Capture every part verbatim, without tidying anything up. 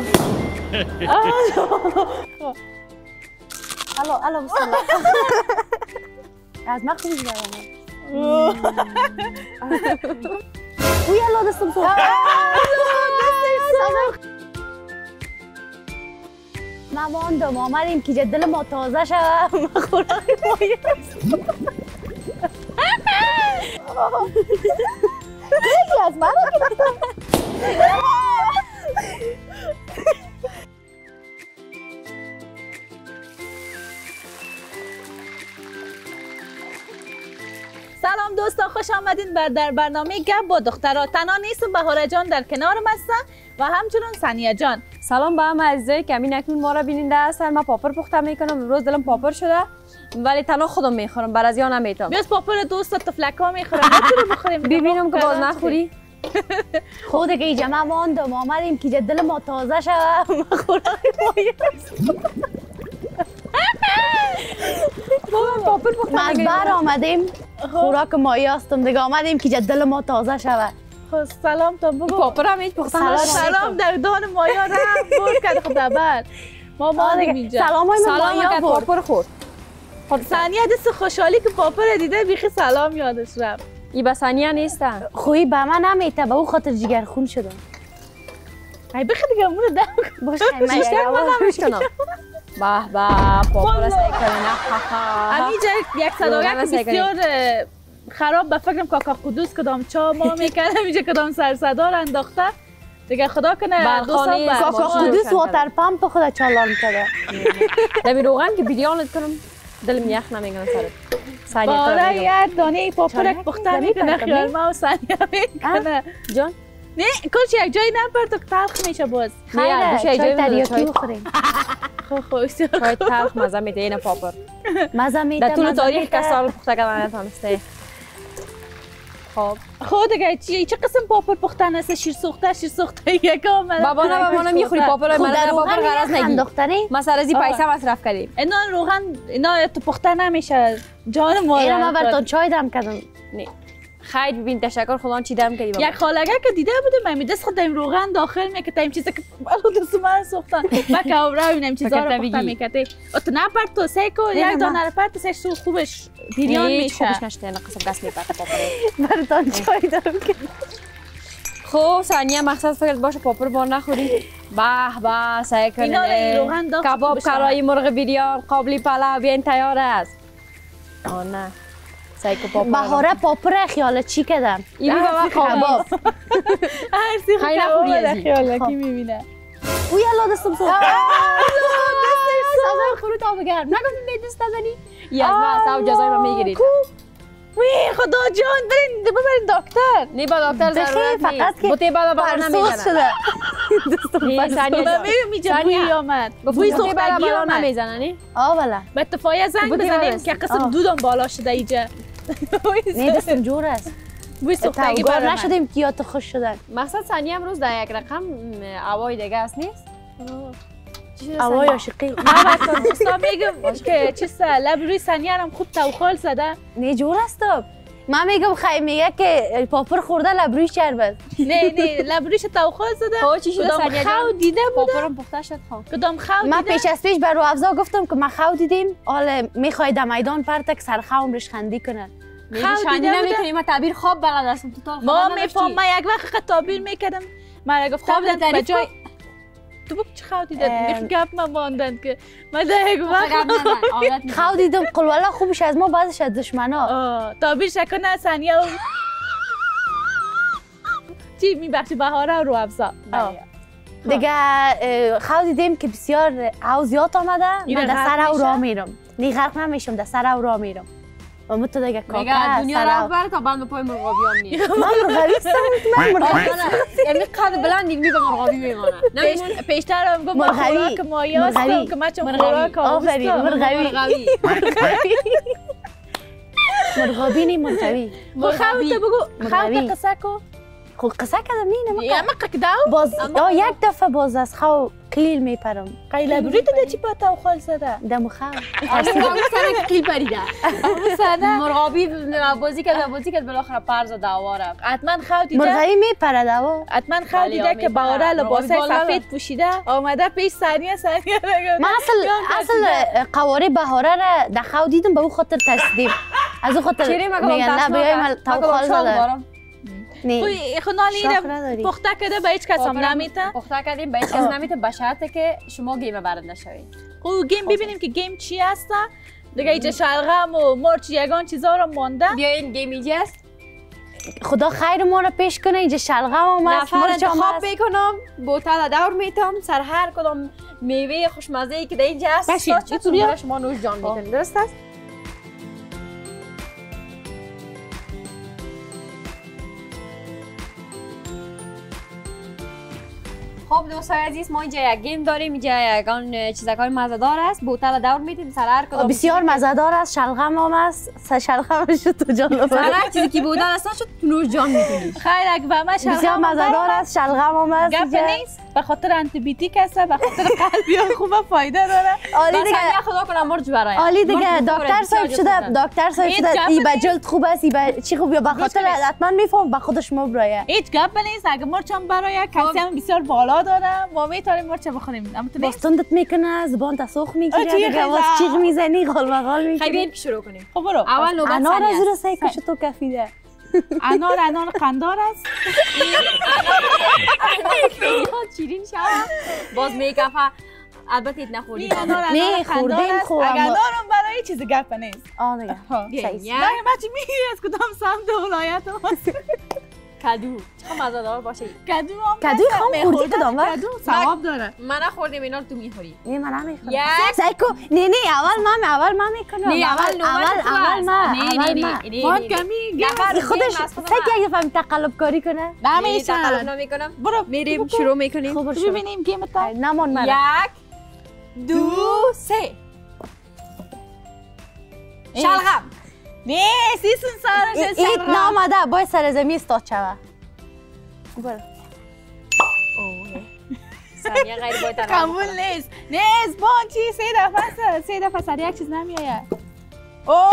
الو الو بسم از ما خوبی دارم وی الو دستم سو ما ماندم آمدیم که دل ما تازه شد ما خوراک مایه یکی از من سلام دوستان، خوش آمدین بر در برنامه گپ با دخترها. تنها نیستم، بهاره جان در کنارم هستن و همچنین ثانیه جان. سلام به همه عزیزایی که همین اکنون ما را بیننده هستن. من پاپر پخته میکنم، امروز دلم پاپر شده ولی تنها خودم میخورم، بر از یا نمیتونم. بیاس پاپر دوست تفلکا میخورم، نتونم بخوریم. ببینم که باز نخوری. خود که اینجا ما ماندم آمدیم که دل ما تازه شد ما خوراک مایه بابا پاپر پخته ما از بر آمدیم خوراک مایه هستم دیگه، آمدیم که دل ما تازه شود. خب سلام تا بگو. پاپر هم هیچ پخته نشد. سلام در دان مایه رفت برد کرد. خب دبر ما ماندیم اینجا. سلام های من مایه پاپر خورد. خب ثانیه دست خوشحالی که پاپر دیده بیخی سلام یادش رفت. ای به ثانیه نیستن. خویی به من نمیته، به او خاطر جگر خون شدم. ای بخی دیگه امونه دم باشه من بیشتر مزه میشکنم. به به پاپر سعی کنه. همینجا یک صداقت بسیار خراب به فکرم کاکا قدوس کدام چا ما میکنه، اینجا کدام سر صدا را انداخته دیگه. خدا کنه دو سال بعد کاکا قدوس واتر پمپ خدا چالان میکنه. دمی روغن که بیریانت کنم دلم یخ نمیگن سرت. باره یک دانه پاپرک پخته میکنه خیال ما و ثانیه میکنه. جان نه کلش یک جایی نپرد که تلخ میشه باز. خیره چای تریاکی بخوریم. خب خوش چای تلخ مزه میده این پاپر. مزه میده. در طول تاریخ که سال پخته کردن نتونسته. خب خود دیگه چی چه قسم پاپر پختن است؟ شیر سوخته شیر سوخته یکم. بابا نه بابا نمیخوری پاپر من پاپر غرض نگی. ما سر ازی پیسه مصرف کردیم. اینا روغن اینا تو پخته نمیشه جان ما. اینا ما براتون چای دم کردم. نه خیلی ببین تشکر خدا چی دم کردی. یک خالگه که دیده بودم من دست خود دیم روغن داخل میکردم چیزا که بالو دست من سوختن. ما که اورا ببینم چیزا رو پخته میکردی. تو نپرت تو سیکو یک دانه پرت سیک سو خوبش بیریان میشه. خوبش نشته نه قسم دست میپرت پاپر. براتون چای دم کردم. خب ثانیه مقصد فکر باشه پاپر بار نخوریم. به به سعی کنین. کباب کارای مرغ بیریان قابلی پلو بیاین تیار است. آه نه سایکو پاپر. بهاره پاپر خیال چی کردم؟ این بابا کباب. هر سی کباب خیال کی میبینه. اوی الله دستم سو. دستم خروت آب گرم. نگفتم به دست نزنی؟ یه از من سو جزای من میگیرید. وی خدا جان برین ببرین دکتر. نه با دکتر ضرورت نیست. فقط که بوته بالا بالا نمیزنه. نه ثانیه میرم اینجا بوی آمد. بوی سوختگی آمد. نمیزنه نه؟ آه والا. به اتفاقی زنگ بزنیم که قسم دودم بالا شده اینجا. نه دستم جور است. بوی سوختگی بالا نشدیم که یاد خوش شدن. مقصد ثانیه امروز در یک رقم هوای دیگه است نیست؟ هوای عاشقی. من وقتا دوستا میگم که چیز لب روی ثانیه هم خوب توخال زده. نه جور است. من میگم خیلی میگه که پاپر خورده لب روی شربت. نه نه لب رویش توخال زده. خب چی شده ثانیه جان؟ خو دیده بوده. پاپرم پخته شد خب. کدام خو دیده؟ من پیش از پیش بر رو افزا گفتم که ما خو دیدیم. حالا میخوای در میدان پرتک سر خو خندی کنه. خو دیده نمیکنی. من تعبیر خواب بلد هستم توتال خبر نداشتی. ما میفهم من یک وقت تعبیر میکردم. من گفتم به جای تو بگو چه خو دیدم؟ دیگه گپ ما ماندن که من در یک وقت خو دیدم. قل والله خوبش از ما بعضش از دشمنا. تعبیر شکنه ثانیه و چی میبخشی بهاره رو افزا. دیگه خو دیدیم که بسیار او زیاد آمده. من در سر او را میرم. نی غرق نمیشم، در سر او را میرم. و مت دیگه کاکا دنیا را ببره تا بند پای مرغابی هم نیست. من مرغابی هستم. من مرغابی یعنی قد بلند دیگه به مرغابی میمونه. پیشتر هم گفت مرغابی که مایه هستم که من چون خوراک آفرین مرغابی. مرغابی نی مرغابی. مرغابی تو بگو خو قصه کو. خو قصه کردم نه یا مقک داو باز یا یک دفعه باز از خو قیل میپرم قیل بری تو چی پتا و خال زده دم خو اصلا که قیل پریده مثلا مرغابی بازی کرد بازی کرد بالاخره پرز داواره حتما خو دیده مرغی میپره داوا حتما خو دیده که باوره لباسای سفید پوشیده آمده پیش ثانیه ثانیه من اصل اصل قواره بهاره را در خو دیدم به او خاطر ترسیدم از او خاطر میگن نه بیایم تو خال زده نه خو نالی اینو پخته کرده به هیچ کس هم نمیته پخته کردیم به هیچ کس نمیته به شرطی که شما گیم برنده شوید خب گیم ببینیم که گیم چی هست دیگه اینجا شلغم و مرچ یگان چیزا رو مونده بیاین گیم اینجا است خدا خیر ما رو پیش کنه اینجا شلغم هم هست نفر انتخاب میکنم بوتل دور میتم سر هر کدام میوه خوشمزه ای که در اینجا هست باشید شما نوش جان میکنید درست است خب دوستای عزیز ما اینجا یک گیم داریم اینجا یگان چیزای مزه‌دار است بوتل دور میتیم سر هر کدام بسیار مزه‌دار است شلغم هم است شلغمش تو جان سر هر چیزی که بودن اصلا شد نوش جان میتونی خیر اگه به من شلغم بسیار مزه‌دار است شلغم هم است گپ نیست به خاطر آنتی بیوتیک است به خاطر قلبی خوبه فایده داره عالی دیگه خدا کنه مرج برای عالی دیگه دکتر صاحب شده دکتر صاحب شده ای به جلد خوب است ای به چی خوب به خاطر حتما میفهم به خودش مبرایه هیچ گپ نیست اگه مرچم برای کلسیم بسیار بالا داره ما میتونیم مرچ بخوریم اما تو باستندت میکنه زبان تسوخ میگیره دیگه واس چیغ میزنی غال مغال میکنی خیلی که شروع کنیم خب برو اول نوبت انار از رو سعی کش تو کفیده انار انار قندار است شیرین شاه باز میکفه البته نخوردیم نه خوردیم خوب اگه انارم برای چیز گپ نیست آه دیگه صحیح نه بچه میگی از کدام سمت ولایت هست کدو چقدر مزه‌دار باشه کدو هم کدو خام خوردی کدام وقت کدو ثواب داره من نخوردیم اینا رو تو میخوری نه من نمیخورم سعی کن نه نه اول من اول من میکنم نه اول اول اول من اول من وان کمی نفر خودش سعی کن تقلب کاری کنه نمیشه تقلب نمیکنم برو میریم شروع میکنیم خب ببینیم گیم تا نمون من یک دو سه شلغم نه سیسون سرش ایت نامده باید سر زمین استاد شوه برو ثانیه غیر باید قبول نیست نیست بان چی سه دفعه سه دفعه سر یک چیز نمیآید اوه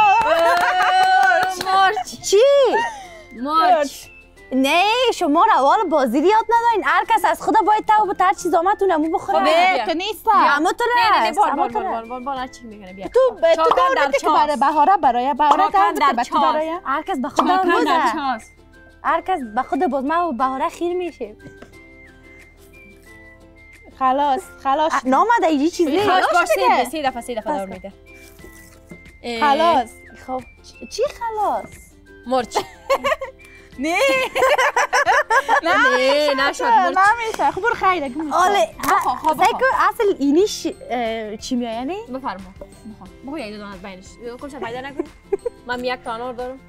مرچ چی؟ مرچ نه شما روال بازی یاد ندارین هر کس از خدا باید تو به هر چیز آمد اونمو بخوره خب تو نیست اما تو نه نه رست بار بار بار بار بار چی میکنه بیا تو تو دارده که برای بهاره برای بهاره دارده که به تو برای هر کس به خدا بوده هر کس به خدا باز ما بهاره خیر میشه خلاص خلاص نامده اینجی چیز نیست خلاص باشه سه دفعه سه دفعه دور میده خلاص خب چی خلاص مرچ نه نه نشد مرچ نمیشه خب برو خیلی آله سعی کن اصل اینیش چی میاد یعنی بفرما بخوام بخوام یک دو از بینش کلش پیدا نکن من یک تا انار دارم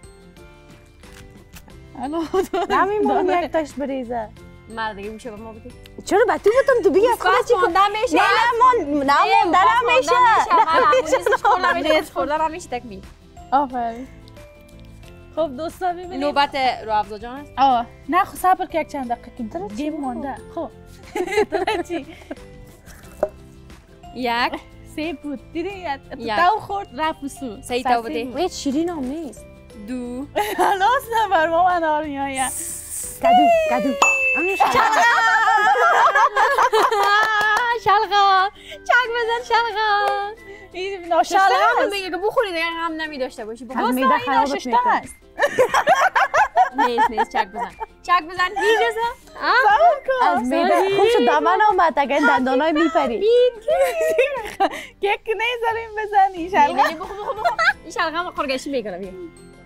نمیمونم یک تاش بریزه مرد دیگه میشه به ما بده چرا به تو بودم تو بگی از خودت چی خوندن میشه نه نه من نه موندن میشه نه خوردن میشه تکمیل آفرین خب دوستا ببینید نوبت رو افزا جان است آه نه خب صبر که یک چند دقیقه که گیم مونده خب چی یک سه بود دیدی تو خورد رفت سو سه تا بده وید شیرین هم نیست دو خلاص نبر ما من آرمیایم کدو کدو شلغم چک بزن شلغم این ناشسته است شلغم میگه که بخوری دیگه غم نمی داشته باشی دوستا این ناشسته است نیست نیست چک بزن چک بزن هیچ بزن از میده خوب شد دامن آمد اگه این دندانای میپری یک نیزاریم بزنی شلغم بخو بخو بخو این شلغم خورگشی میکنم بیا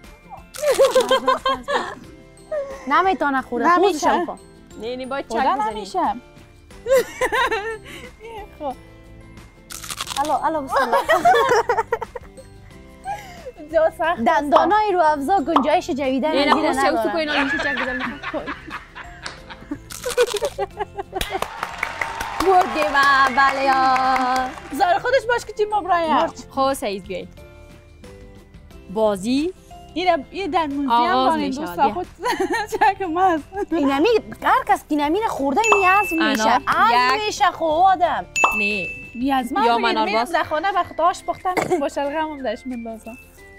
نمیتونه خوره خوزشم کن نه نه باید چک بزنی نمیشم خب الو الو بسم الله دندانای رو افزا گنجایش جویدن نه نه خوش چوسو کوی نه میشه چک بزن بردیم بله یا زار خودش باش که چی مبرایم خب سعید بیایید بازی این این در موزیم بانید دوستا خود چکم هست این همی هر کس که نمین خورده میازم میشه از میشه خواه آدم نه میازم یا من منار میرم باز در خانه وقت آش پختم با شلغم هم درش میندازم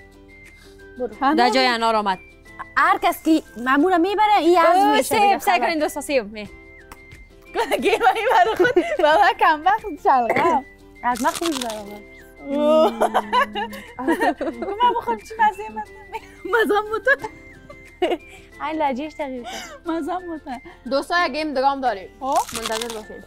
در جای انار آمد هر کس که معمولا میبره این از میشه سیب سعی کنین دوستا سیب می گیمه ای برای خود بابا کم وقت شلغم از من خوش برامه من بخورم چی مزه مزم بوده این لجیش تغییر کرد مزم بوده دوستا یک گیم دگام داریم منتظر باشید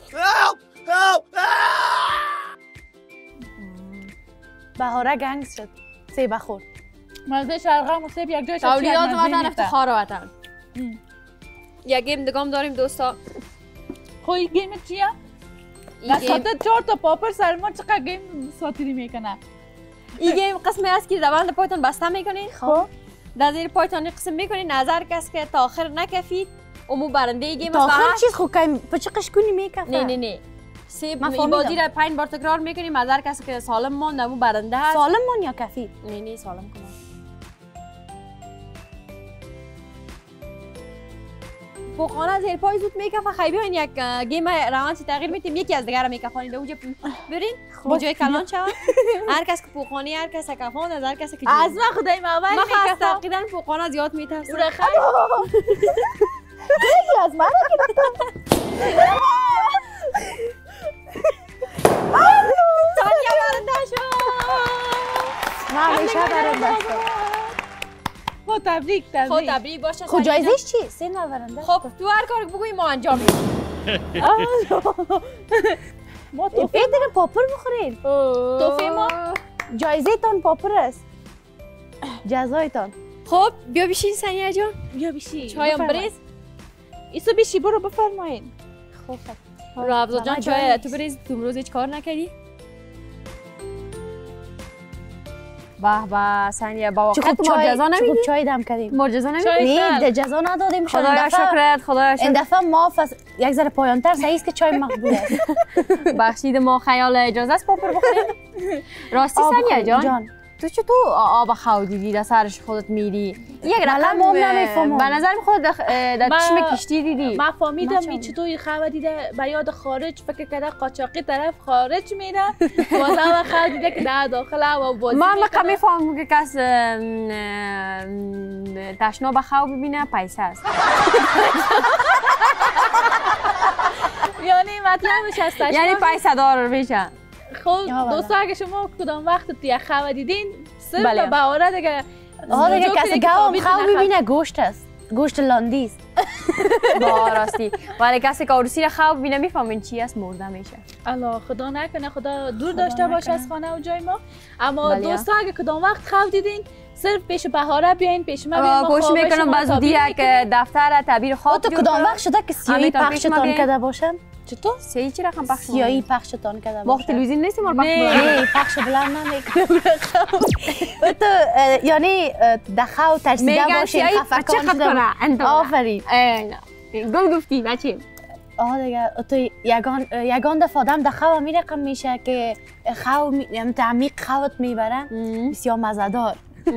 بهاره گنگ شد سیب خورد مزه شلغم و سیب یک جای شد تولیدات وطن افتخار وطن یک گیم دگام داریم دوستا خوی گیم چیه؟ ساده چهار تا پاپر سلمان چقدر گیم ساتیری میکنه این گیم قسمی است که روند پایتان بسته میکنین خب در زیر پایتان قسم میکنین نظر کس که تا آخر نکفید امو برنده این گیم تا آخر چیز خود که پچقش کنی میکفه نه نه نه سیب این بازی را پنج بار تکرار میکنیم نظر کسی که سالم ماند امو برنده هست سالم ماند یا کفید؟ نه نه سالم کنم فوقانه زیر پای زود میکفه خیلی بیاین یک گیم روانسی تغییر میتیم یکی از دیگر میکفانید اونجا برین جای کلان شود هر کس که فوقانی هر کس کفان از هر کسی که از من خدای اول میکفه من تقریبا فوقانه زیاد میترسم خیلی از من ثانیه برنده شد من همیشه برنده شد خب تبریک تبریک خب تبریک باشه خب جایزش چی؟ سه نورنده خب تو هر کار بگویی ما انجام میدیم ما توفیق دیگه پاپر بخورین توفیق ما جایزه تان پاپر است جزایتان خب بیا بیشین سنیه جان بیا بیشی چایم بریز ایسا بیشی برو بفرمایین خوب رو افضل جان چای تو بریز تو امروز هیچ کار نکردی؟ به به سنیه با وقت مرجزا نمیدی؟ چای دم کردیم مرجزا نمیدی؟ نه ده جزا ندادیم خدایا شکرت خدایا شکر این دفعه ما فس... یک ذره پایانتر سعی است که چای مقبول است بخشید ما خیال اجازه است پاپر بخوریم راستی سنیه جان, جان. تو چطور آب خودی در سرش خودت میری یک رقم به نظر خود در چشم کشتی دیدی من فهمیدم این چطور خبر دیده به یاد خارج فکر کرده قاچاقی طرف خارج میره بازم و خبر دیده که در داخل و بازی من من میفهمم که کس تشنا به خواب ببینه پیسه است یعنی مطلبش از تشنا یعنی پیسه دار میشه خب دوستا اگه شما کدام وقت توی خبر دیدین صرف به بهاره دیگه آها دیگه کسی گاوم خواب ببینه گوشت است گوشت لاندی است با راستی ولی کسی که عروسی را خواب ببینه میفهمین چی است مرده میشه الله خدا نکنه خدا دور داشته باشه از خانه و جای ما اما دوستا اگه کدام وقت خواب دیدین صرف پیش بهاره بیاین پیش ما بیاین کوشش میکنم بازودی یک دفتر تعبیر خواب تو کدام وقت شده که سیاهی پخشتان کرده باشن چطور؟ سیاهی چی رقم پخش سیاهی پخشتان کرده باشه وقت تلویزیون نیستیم ما پخش نه پخش بلند نمیکنم تو یعنی دخاو ترسیده باشین خفکان شده آفرین گل گفتی بچه آه دیگه تو یگان یگان دفعه آدم دخاو می رقم میشه که خو تعمیق خوت میبرن بسیار مزدار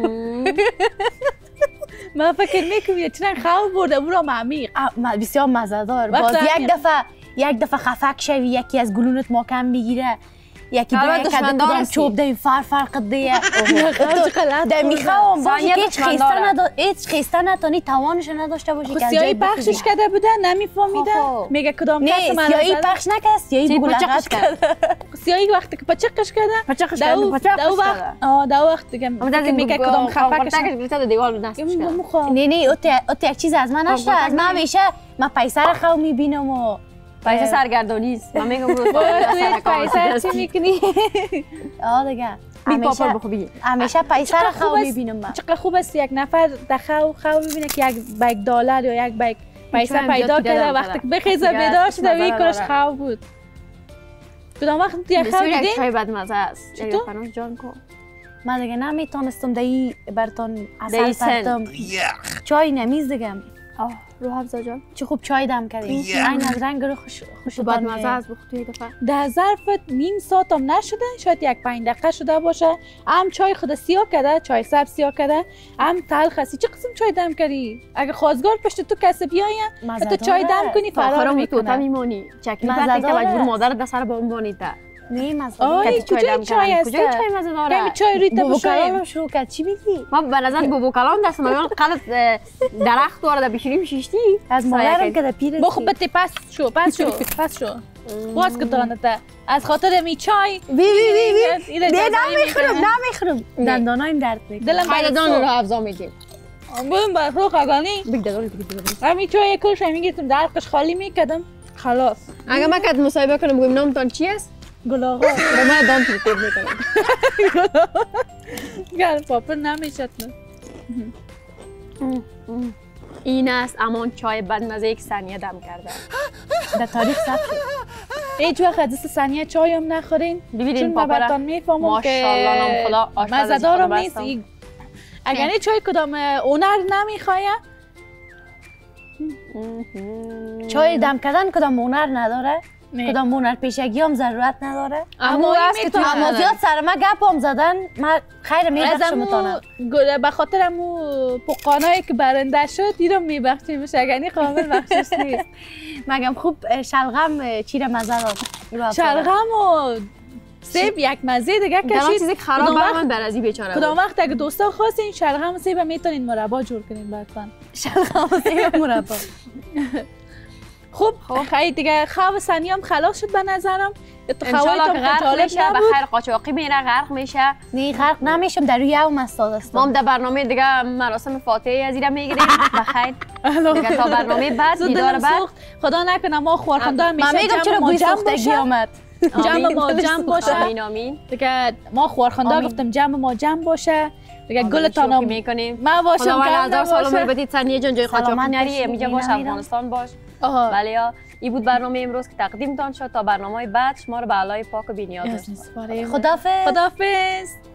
من فکر میکنم چرا خو برده برو عمیق بسیار مزدار باز یک دفعه یک دفعه خفک شوی یکی از گلونت محکم بگیره یکی دیگه کدوم چوب ده فر فرق دیگه ده میخوام باشه که هیچ خیسته نداشت هیچ خیسته نتونی توانش نداشته باشی که سیاهی پخشش کرده بوده نمیفهمیده میگه کدام کس من سیاهی پخش نکرد سیاهی بلغت کرده سیاهی وقتی که پچقش کرده پچقش کرده دو وقت آه دو وقت دیگه میگه کدام خفکش کرده دیوار دستش کرده نه نه اوت یک چیز از من نشته از من همیشه من پیسه رو خو میبینم و پیسه سرگردانی است من میگم برو پیسه چی میکنی آه دیگه همیشه بخوبی همیشه پیسه رو خو میبینم من چقدر خوب است یک نفر دخو خو ببینه که یک بیگ دلار یا یک بیگ پیسه پیدا کرده وقتی که بخیزه بیدار شده وی کارش خو بود کدام وقت تو یک خو دیدی چای بد مزه است یک پناه جان کو من دیگه نمیتونستم دایی برتون اصل پرتم چای نمیز دیگه روح افزا جان چه خوب چای دم کردیم. این از رنگ رو خوش خوش بعد مزه از بخ توی دفعه. در ظرف نیم ساعت هم نشده، شاید یک پنج دقیقه شده باشه. هم چای خود سیاه کرده، چای سبز سیاه کرده، هم تلخ هستی. چه قسم چای دم کردی؟ اگه خواستگار پشت تو کسی بیاین، تو چای دم کنی فرار میکنه. تو میمونی. چکلی بعد که مجبور مادر دست سر با اون بانید. نه مزه. آی کجای چای است؟ کجای چای مزه داره؟ کمی چای روی تبو کلام شروع کرد. چی میگی؟ ما به نظر بابا کلام دست من قلت درخت وارد بشینیم شیشتی. از مادرم که پیر. بخو بده پس شو، پس شو، پس شو. باز که دانته. از خاطر می چای. وی وی وی وی. نه نمیخورم، نمیخورم. دندانایم درد میکنه. دلم برای دندان رو افزا میدیم. ببین بر رو قگانی. بگذار بگذار. همین چای کلش میگیرم درقش خالی میکردم. خلاص. اگه من کد مصاحبه کنم بگم نامتان چی است؟ گلاغا. به من دام تریتیب میکنم. گل پاپر نمیشد نه. این است امان چای بدمزه یک ثانیه دم کرده. در تاریخ ثبت شد. هیچ وقت از ثانیه چای هم نخورین. ببینید پاپر میفهمم که ماشاءالله نام خدا آشپز مزه‌دارم نیست. اگر نه چای کدام اونر نمیخواد چای دم کردن کدام هنر نداره؟ کدام هنر پیشگی هم ضرورت نداره؟ اما است که تو اما زیاد سر ما گپ هم زدن من خیر میبخشم میتونم به خاطر امو پقانایی که برنده شد دیرم میبخشیم بشه اگر نی کامل بخشش نیست. مگم خوب شلغم چیره مزه داد. شلغم و سیب یک مزه دیگه کشید. در چیزی که خراب برام بر ازی بیچاره بود. کدام وقت اگه دوستا خواستین شلغم و سیب میتونین مربا جور کنین بعداً. شلغم و سیب مربا. خوب خیلی دیگه خواب ثانی هم خلاص شد به نظرم. انشالله که غرق میشه به خیر قاچاقی میره غرق میشه. نه غرق نمیشم در روی یوم استاد است. ما هم در برنامه دیگه مراسم فاتحه از ایران میگیریم به خیر. دیگه تا برنامه بعد دیدار بعد خدا نکنه ما خوارخنده میشه. من میگم چرا گوی سوختگی آمد. جمع ما جمع باشه. آمین آمین. دیگه ما خوارخنده گفتم جمع ما جمع باشه. دیگه گلتان میکنیم. ما باشم که هزار سال عمر بدید ثانیه جان جای قاچاقی نری اینجا باش افغانستان باش. بله یا این بود برنامه امروز که تقدیم تان شد. تا برنامه بعد شما رو به الله پاک و بی‌نیاز خداحافظ. خداحافظ.